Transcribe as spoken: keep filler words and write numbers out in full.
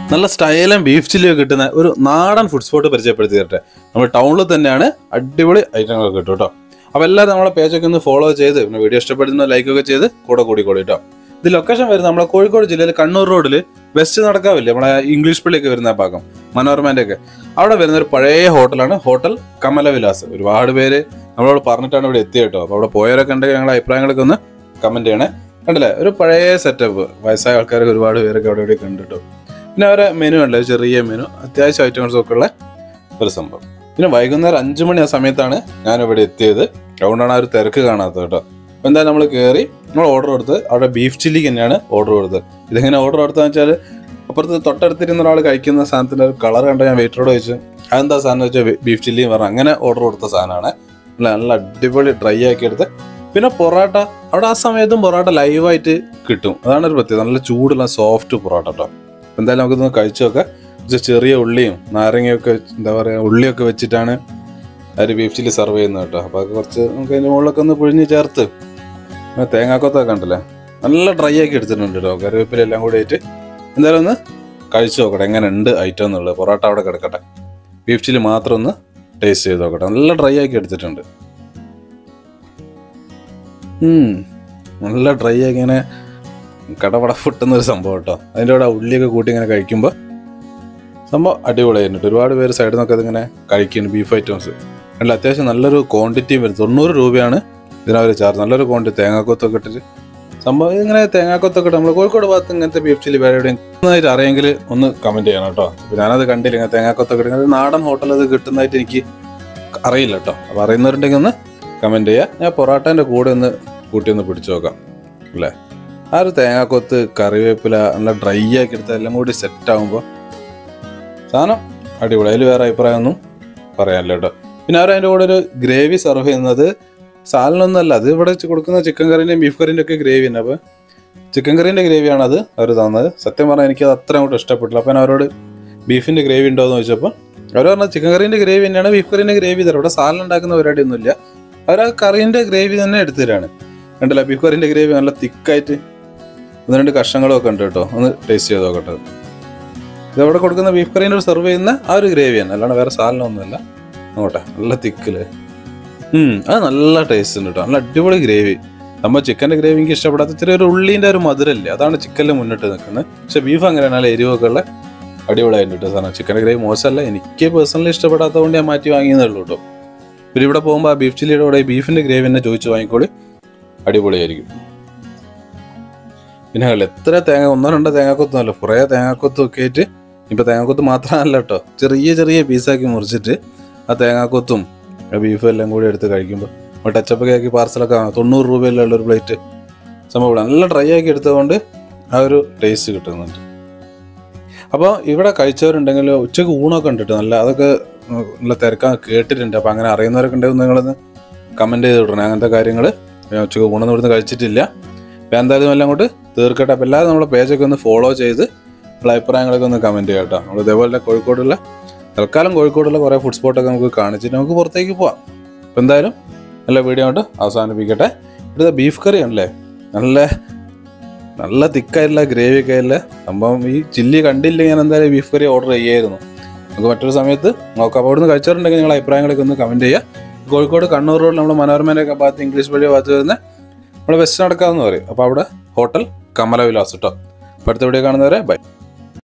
നല്ല സ്റ്റൈലും ബീഫ് ചില്ലിയൊക്കെ കിട്ടുന്ന ഒരു നാടൻ ഫുഡ് സ്പോട്ട് പരിചയപ്പെടുത്തി തരട്ടെ. നമ്മൾ ടൗണിൽ തന്നെയാണ്, അടിപൊളി ഐറ്റങ്ങളൊക്കെ കിട്ടും കേട്ടോ. അപ്പോൾ എല്ലാവരും നമ്മളെ പേജൊക്കെ ഒന്ന് ഫോളോ ചെയ്ത് പിന്നെ വീഡിയോ ഇഷ്ടപ്പെടുന്ന ലൈക്കൊക്കെ ചെയ്ത് കൂടെ കൂടിക്കോളി കേട്ടോ. ഇത് ലൊക്കേഷൻ വരുന്നത് നമ്മളെ കോഴിക്കോട് ജില്ലയിൽ കണ്ണൂർ റോഡിൽ വെസ്റ്റ് നടക്കാവില്ലേ, നമ്മളെ ഇംഗ്ലീഷ് പള്ളിയൊക്കെ വരുന്ന ഭാഗം, മനോരമേൻ്റെ ഒക്കെ അവിടെ വരുന്ന ഒരു പഴയ ഹോട്ടലാണ് ഹോട്ടൽ കമലവിലാസ്. ഒരുപാട് പേര് നമ്മളോട് പറഞ്ഞിട്ടാണ് ഇവിടെ എത്തിയത് കേട്ടോ. അപ്പോൾ അവിടെ പോയവരൊക്കെ ഉണ്ടെങ്കിൽ ഞങ്ങളുടെ അഭിപ്രായങ്ങളൊക്കെ ഒന്ന് കമൻറ്റ് ചെയ്യണേ. കണ്ടില്ലേ, ഒരു പഴയ സെറ്റപ്പ്, വയസ്സായ ആൾക്കാരൊക്കെ ഒരുപാട് പേരൊക്കെ അവിടെ ഇവിടെയൊക്കെ ഉണ്ട് കേട്ടോ. പിന്നെ അവരെ മെനു ഉണ്ട്, ചെറിയ മെനു, അത്യാവശ്യം ഐറ്റംസൊക്കെ ഉള്ള ഒരു സംഭവം. പിന്നെ വൈകുന്നേരം അഞ്ചു മണി ആ സമയത്താണ് ഞാനിവിടെ എത്തിയത്, അതുകൊണ്ടാണ് ആ ഒരു തിരക്ക് കാണാത്തത് കേട്ടോ. അപ്പോൾ എന്തായാലും നമ്മൾ കയറി നമ്മൾ ഓർഡർ കൊടുത്ത് അവിടെ ബീഫ് ചില്ലിക്ക് തന്നെയാണ് ഓർഡർ കൊടുത്തത്. ഇതെങ്ങനെ ഓർഡർ കൊടുത്തതെന്ന് വെച്ചാൽ അപ്പുറത്ത് തൊട്ടടുത്തിരുന്ന ഒരാൾ കഴിക്കുന്ന സാധനത്തിൻ്റെ ഒരു കളർ കണ്ട ഞാൻ വെയിറ്ററോട് ചോദിച്ചു അതെന്താ സാധനം വെച്ചാൽ ബീഫ് ചില്ലി എന്ന് പറഞ്ഞു. അങ്ങനെ ഓർഡർ കൊടുത്ത സാധനമാണ്. നല്ല അടിപൊളി ഡ്രൈ ആക്കി എടുത്ത്. പിന്നെ പൊറോട്ട അവിടെ ആ സമയത്തും പൊറോട്ട ലൈവായിട്ട് കിട്ടും, അതാണ് ഒരു പ്രത്യേകത. നല്ല ചൂടുള്ള സോഫ്റ്റ് പൊറോട്ട കേട്ടോ. എന്തായാലും നമുക്കിതൊന്ന് കഴിച്ചു നോക്കാം. ചെറിയ ഉള്ളിയും നാരങ്ങയൊക്കെ എന്താ പറയുക ഉള്ളിയൊക്കെ വെച്ചിട്ടാണ് അവർ ബീഫ് ചില്ലി സെർവ് ചെയ്യുന്നത് കേട്ടോ. അപ്പോൾ അത് കുറച്ച് നമുക്ക് അതിൻ്റെ മുകളിലൊക്കെ ഒന്ന് പിഴിഞ്ഞ് ചേർത്ത് തേങ്ങാക്കൊത്തൊക്കെ ഉണ്ടല്ലേ നല്ല ഡ്രൈ ആക്കി എടുത്തിട്ടുണ്ട് കേട്ടോ, കറിവേപ്പില എല്ലാം കൂടി ആയിട്ട്. എന്തായാലും ഒന്ന് കഴിച്ചു നോക്കട്ടെ എങ്ങനെ ഉണ്ട് ഐറ്റം എന്നുള്ളത്. പൊറോട്ട അവിടെ കിടക്കട്ടെ, ബീഫ് ചില്ലി മാത്രം ഒന്ന് ടേസ്റ്റ് ചെയ്ത് നോക്കട്ടെ. നല്ല ഡ്രൈ ആക്കി എടുത്തിട്ടുണ്ട്, നല്ല ഡ്രൈ ആക്കി ഇങ്ങനെ കടപട പൊട്ടുന്നൊരു സംഭവം കേട്ടോ. അതിൻ്റെ കൂടെ ഉള്ളിയൊക്കെ കൂട്ടി ഇങ്ങനെ കഴിക്കുമ്പോൾ സംഭവം അടിപൊളിയായിട്ട് ഒരുപാട് പേര് സൈഡിൽ നിന്നൊക്കെ അതിങ്ങനെ കഴിക്കുന്നുണ്ട് ബീഫ് ഐറ്റംസ്. അല്ല അത്യാവശ്യം നല്ലൊരു ക്വാണ്ടിറ്റിയും വരും. തൊണ്ണൂറ് രൂപയാണ് ഇതിനവർ ചാർജ്. നല്ലൊരു ക്വാണ്ടിറ്റി തേങ്ങാക്കൊത്തൊക്കെ ഇട്ടിട്ട് സംഭവം ഇങ്ങനെ തേങ്ങാക്കൊത്തൊക്കെ ഇട്ട് നമ്മൾ കോഴിക്കോട് ഭാഗത്ത് ഇങ്ങനത്തെ ബീഫ് ചില്ലി വേറെ എവിടെയും കിട്ടുന്നതായിട്ട് അറിയെങ്കിൽ ഒന്ന് കമൻറ്റ് ചെയ്യണം കേട്ടോ. അപ്പോൾ ഞാനത് കണ്ടില്ല, ഇങ്ങനെ തേങ്ങാക്കൊത്തൊക്കെ ഇട്ട് നാടൻ ഹോട്ടലിൽ അത് കിട്ടുന്നതായിട്ട് എനിക്ക് അറിയില്ല കേട്ടോ. അപ്പോൾ അറിയുന്നവരുണ്ടെങ്കിൽ ഒന്ന് കമൻറ്റ് ചെയ്യുക. ഞാൻ പൊറോട്ടേൻ്റെ കൂടെ ഒന്ന് കൂട്ടി ഒന്ന് പിടിച്ചു നോക്കാം അല്ലേ. ആ ഒരു തേങ്ങാക്കൊത്ത് കറിവേപ്പില നല്ല ഡ്രൈ ആക്കി എടുത്ത് എല്ലാം കൂടി സെറ്റ് ആകുമ്പോൾ സാധനം അടിപൊളി. അതിൽ വേറെ അഭിപ്രായമൊന്നും പറയാനില്ല കേട്ടോ. പിന്നെ അവർ അതിൻ്റെ കൂടെ ഒരു ഗ്രേവി സെർവ് ചെയ്യുന്നത് സാലനൊന്നുമല്ല, അത് ഇവിടെ കൊടുക്കുന്ന ചിക്കൻ കറീൻ്റെയും ബീഫ് കറീൻ്റെ ഒക്കെ ഗ്രേവി ഉണ്ട്. അപ്പോൾ ചിക്കൻ കറീൻ്റെ ഗ്രേവിയാണ് അത് അവർ തന്നത്. സത്യം പറഞ്ഞാൽ എനിക്കത് അത്ര അങ്ങോട്ട് ഇഷ്ടപ്പെട്ടില്ല. അപ്പോൾ ഞാൻ അവരോട് ബീഫിൻ്റെ ഗ്രേവി ഉണ്ടോ എന്ന് ചോദിച്ചപ്പോൾ അവർ പറഞ്ഞാൽ ചിക്കൻ കറീൻ്റെ ഗ്രേവി തന്നെയാണ്, ബീഫ് കറീൻ്റെ ഗ്രേവി തരാം. ഇവിടെ സാലൻ ഉണ്ടാക്കുന്ന പരിപാടിയൊന്നുമില്ല, അവർ ആ കറീൻ്റെ ഗ്രേവി തന്നെ എടുത്തു തരാണ്. കണ്ടില്ല, ബീഫ് കറീൻ്റെ ഗ്രേവി നല്ല തിക്കായിട്ട് ഒന്ന് രണ്ട് കഷ്ണങ്ങളൊക്കെ ഉണ്ട് കേട്ടോ. ഒന്ന് ടേസ്റ്റ് ചെയ്ത് നോക്കട്ടെ. ഇതവിടെ കൊടുക്കുന്ന ബീഫ് കറീൻ്റെ ഒരു സെർവ് ചെയ്യുന്ന ആ ഒരു ഗ്രേവിയാണ്, അല്ലാണ്ട് വേറെ സാധനമൊന്നുമല്ല. നോട്ടെ, നല്ല തിക്കില് അത് നല്ല ടേസ്റ്റ് ഉണ്ട് കേട്ടോ. നല്ല അടിപൊളി ഗ്രേവി. നമ്മൾ ചിക്കൻ്റെ ഗ്രേവി എനിക്ക് ഇഷ്ടപ്പെടാത്ത ചെറിയൊരു ഉള്ളീൻ്റെ ഒരു മധുരല്ലേ, അതാണ് ചിക്കനിൽ മുന്നിട്ട് നിൽക്കുന്നത്. പക്ഷെ ബീഫ് അങ്ങനെയാണ്, നല്ല എരിവൊക്കെ ഉള്ള അടിപൊളിയായിട്ട് കേട്ടോ സാധനം. ചിക്കൻ്റെ ഗ്രേവി മോശമല്ല, എനിക്ക് പേഴ്സണലി ഇഷ്ടപ്പെടാത്തത് കൊണ്ട് ഞാൻ മാറ്റി വാങ്ങിയതേ ഉള്ളൂ കേട്ടോ. പിന്നെ ഇവിടെ പോകുമ്പോൾ ആ ബീഫ് ചില്ലിയുടെ കൂടെ ബീഫിൻ്റെ ഗ്രേവി തന്നെ ചോദിച്ച് വാങ്ങിക്കോളി, അടിപൊളിയായിരിക്കും. പിന്നെ എത്ര തേങ്ങ, ഒന്നോ രണ്ടോ തേങ്ങാക്കൊത്തുമല്ലോ, കുറേ തേങ്ങാക്കൊത്തൊക്കെ ആയിട്ട്. ഇപ്പം തേങ്ങാക്കൊത്ത് മാത്രമല്ല കേട്ടോ, ചെറിയ ചെറിയ പീസാക്കി മുറിച്ചിട്ട് ആ തേങ്ങാക്കൊത്തും ബീഫും എല്ലാം കൂടി എടുത്ത് കഴിക്കുമ്പോൾ നമ്മൾ ടച്ചപ്പൊക്കെ ആക്കി പാർസലൊക്കെ വാങ്ങാം. തൊണ്ണൂറ് രൂപയിലുള്ള ഒരു പ്ലേറ്റ് സംഭവം നല്ല ഡ്രൈ ആക്കി എടുത്തതുകൊണ്ട് ആ ഒരു ടേസ്റ്റ് കിട്ടുന്നുണ്ട്. അപ്പോൾ ഇവിടെ കഴിച്ചവരുണ്ടെങ്കിൽ ഉച്ചയ്ക്ക് ഊണൊക്കെ ഉണ്ട് കേട്ടോ, നല്ല അതൊക്കെ നല്ല തിരക്കാൻ കേട്ടിട്ടുണ്ട്. അപ്പോൾ അങ്ങനെ അറിയുന്നവരൊക്കെ ഉണ്ടെങ്കിൽ നിങ്ങളൊന്ന് കമൻറ്റ് ചെയ്ത് വിടണം അങ്ങനത്തെ കാര്യങ്ങൾ. ഞാൻ ഉച്ചയ്ക്ക് ഊണൊന്നും ഇവിടുന്ന് കഴിച്ചിട്ടില്ല. അപ്പോൾ എന്തായാലും എല്ലാം കൊണ്ട് തീർക്കട്ടെ. അപ്പോൾ എല്ലാവരും നമ്മളെ പേജൊക്കെ ഒന്ന് ഫോളോ ചെയ്ത് നമ്മളെ അഭിപ്രായങ്ങളൊക്കെ ഒന്ന് കമൻറ്റ് ചെയ്യാം കേട്ടോ. നമ്മൾ ഇതേപോലെ കോഴിക്കോടുള്ള തൽക്കാലം കോഴിക്കോടുള്ള കുറേ ഫുഡ് സ്പോട്ടൊക്കെ നമുക്ക് കാണിച്ചിട്ട് നമുക്ക് പുറത്തേക്ക് പോവാം. അപ്പോൾ എന്തായാലും നല്ല വീഡിയോ കൊണ്ട് അവസാനിപ്പിക്കട്ടെ. ഇവിടുത്തെ ബീഫ് കറി ആണല്ലേ, നല്ല നല്ല തിക്കായിട്ടുള്ള ഗ്രേവി ഒക്കെ ആയില്ല സംഭവം. ഈ ചില്ലി കണ്ടില്ലെങ്കിൽ ഞാൻ എന്തായാലും ബീഫ് കറി ഓർഡർ ചെയ്യായിരുന്നു. നമുക്ക് മറ്റൊരു സമയത്ത് നോക്കാം. അപ്പോൾ അവിടുന്ന് കഴിച്ചിട്ടുണ്ടെങ്കിൽ നിങ്ങൾ അഭിപ്രായങ്ങളൊക്കെ ഒന്ന് കമൻറ്റ് ചെയ്യുക. കോഴിക്കോട് കണ്ണൂർ റോഡിൽ നമ്മൾ മനോരമേൻ്റെ ഒക്കെ ഭാഗത്ത് ഇംഗ്ലീഷ് പള്ളി ഭാഗത്ത് വരുന്ന നമ്മൾ വെസ്റ്റ് നടക്കാമെന്ന് പറയും. അപ്പോൾ അവിടെ ഹോട്ടൽ കമലവിലാസ് കേട്ടോ. അപ്പോൾ അടുത്ത വീഡിയോ കാണുന്നവരെ ബൈ.